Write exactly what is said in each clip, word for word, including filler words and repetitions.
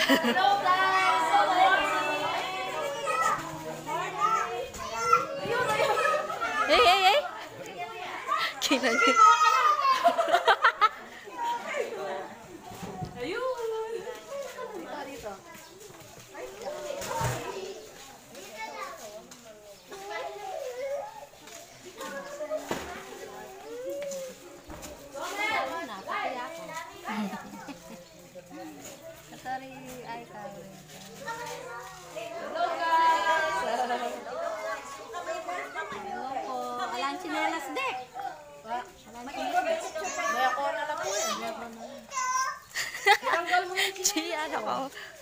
Hello guys! So Hey, hey, hey! Kinanin. ayun! Dito, dito. Sorry, ay kare. Hello guys! Hello po. Alang chinelas, dek. May ako na lang po eh. Tinanggal mo yung Chi, ano ko?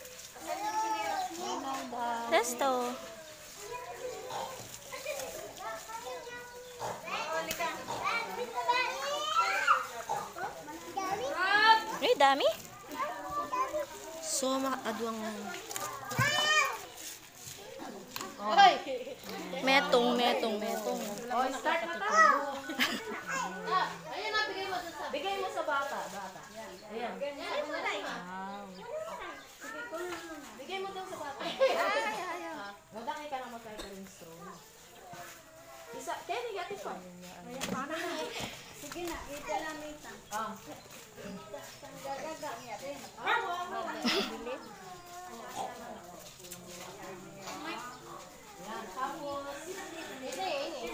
Testo. Ay, dami. So, makadwang Hoy! metong, metong, metong. Oh, start na ta! Ah, ayun na, bigay mo dun sa... Bigay mo sa bata, bata. Ayan. Wow. Bigay mo dun sa bata. Ah, Madaki ka na magkaya ka rin straw. Isa, kaya negative pa. Sige na, ito lang ito. Ah. Ang gagaga niya rin. Ah, wow. Yan, tapos... Hindi, hindi.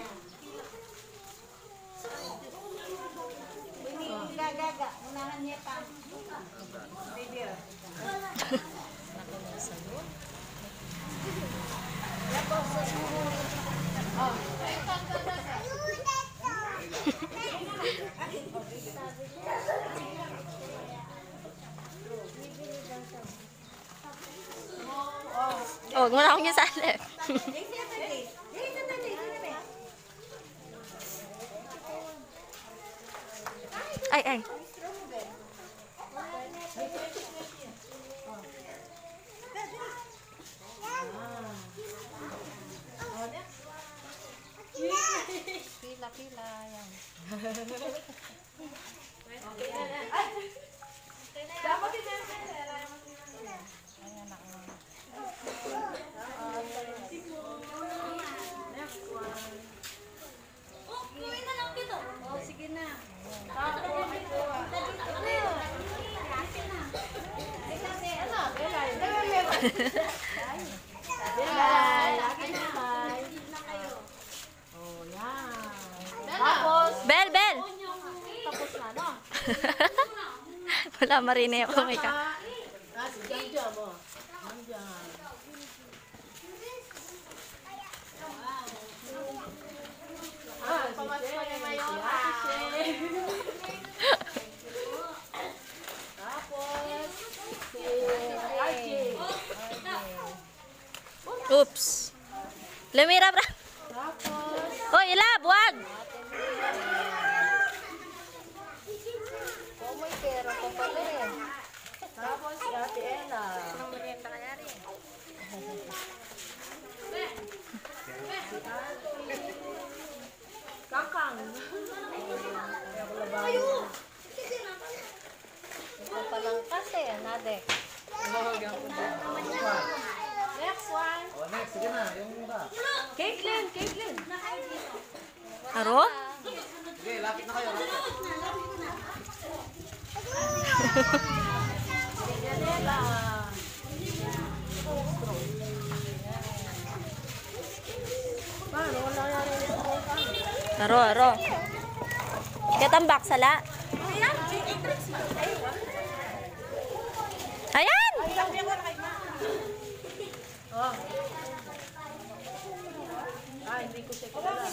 Hindi gagaga. Unahan niya pa. Baby, ah. Tapos sa sumunod. Oh. Oh, wala akong isali. Ay, ay. Pila, pila. Yan. Dapat din Ayan ako. next one. Oh, sige na. Tapos ito. Eh, kasi ano, Belay. Belay. Belay. Lagi na belay. na kayo. Oh, yan. Tapos, Bel, bel! tapos na, no? Wala marinig ako may ka. Ah, si Jam Jam, oh. Jam Jam. Ah, si Chen. Si Ate Chen. Tapos, si Archie. Oops. Lumira, bra. Tapos, Hoy, ilab, wag! Oh, may pera ko pala eh. tapos si Ate Ella. Anong merienda kaya rin? Kakang. Ito palang kasi, nade. Next one. Oh, next, sige na, yung ba? Caitlin, Caitlin. Aro? Sige, lapit na kayo, lapit. Janela. Paano? Wala na rin sa mga. Aro, aro. Katambak sala. Ayan! Oh. Ah, hindi ko siya kilala.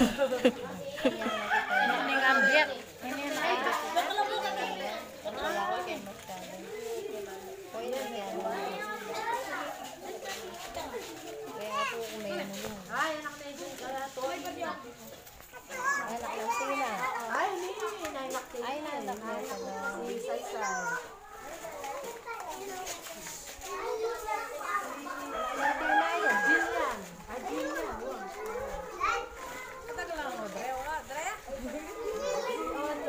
Ini ng ambiyak. Ini na. Wala ko kayo masyado. O, yun yan. Kaya ako umayon mo yun. Ay, anak na yun. Kaya to. Ay, anak lang sila. Ay, hindi. Nainak na Ay, naanak na pala. Si Saysay. Hindi na yun. Jean yan. Ah, Jean yan. Yun.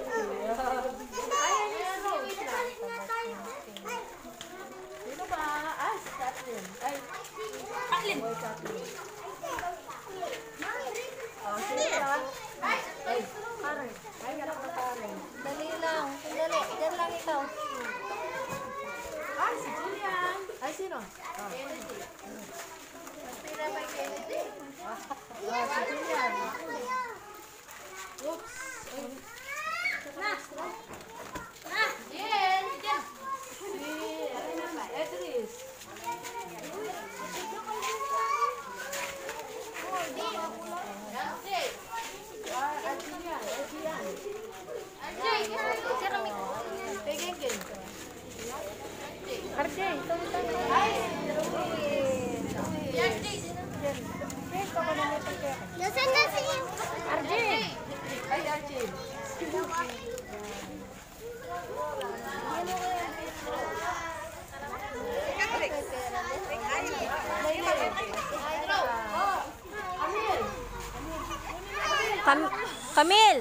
Ay, yan yung wait lang. Sino ba? R J, ito ito. Nasaan na si R J? Ay, Archie. Kam Kamil!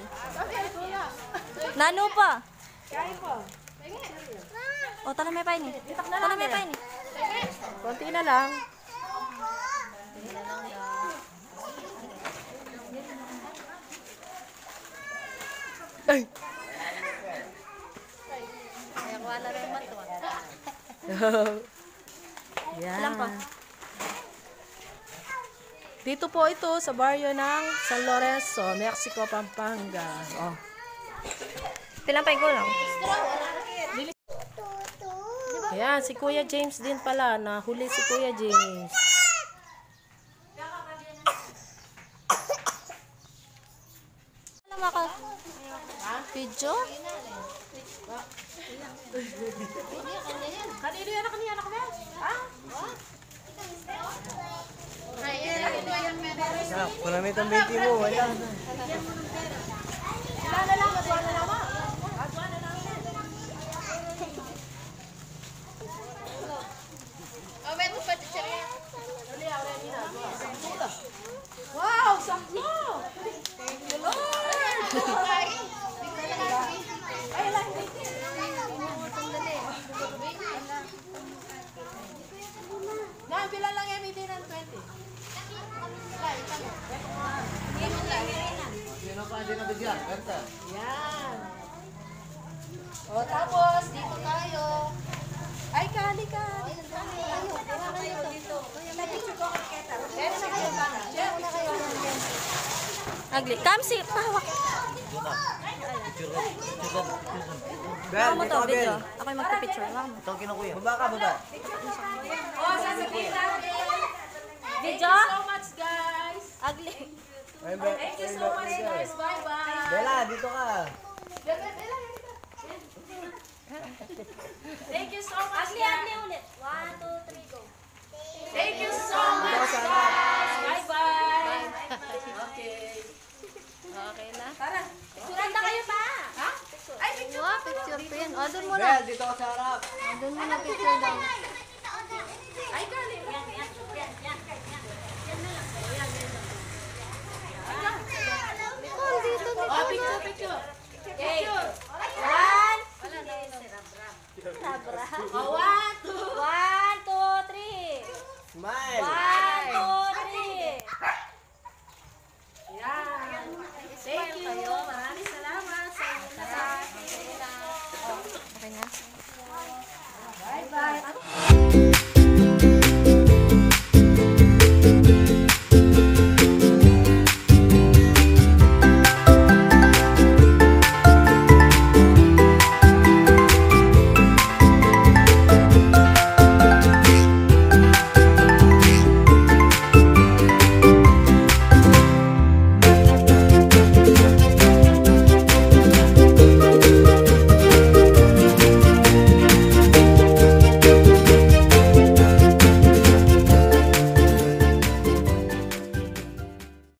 Nano pa? O, tala may pain eh. Tala may pain eh. Konti na lang. Ay! Kaya wala rin mato. Yan. Ilan pa? Dito po ito sa baryo ng San Lorenzo, Mexico, Pampanga. Oh. Pilang pa lang. Ayan, si Kuya James din pala. Nahuli si Kuya James. Alam ako. Video? Kanino yan? Kanino yan? Ha? Kunamit ang baby mo, wala na. Wala na lang. Wala na lang. Wala na lang. Wow! Sakto! Thank you, Lord! Ay, lang. Nga, bilang lang M E D ng twenty. Sino pa din natin dyan? Kanta. Yan. O, tapos, dito tayo. Ay, kali ka. Dito tayo dito. Kaya na kayo ba? Kaya na kayo. Agli. Kamsi, pahawak. Baka mo to, video. Ako yung magpa-picture. Baka mo. Ito ang kinukuya. Baba ka, baba. O, sasabihin natin. Video? Thank you so much, guys. Agli. Thank you so much, guys. Bye-bye. Bella, dito ka. Bella, Bella, Bella. Thank you so much, Agli, guys. agli ulit. One, two, three, go. Thank you so much, guys. Bye-bye. Okay. Okay na. Tara. Picturean na kayo pa. Ha? Ay, picture. Wow, picture pa yan. O, doon muna. Bella, dito ka sa harap. Doon muna picture daw.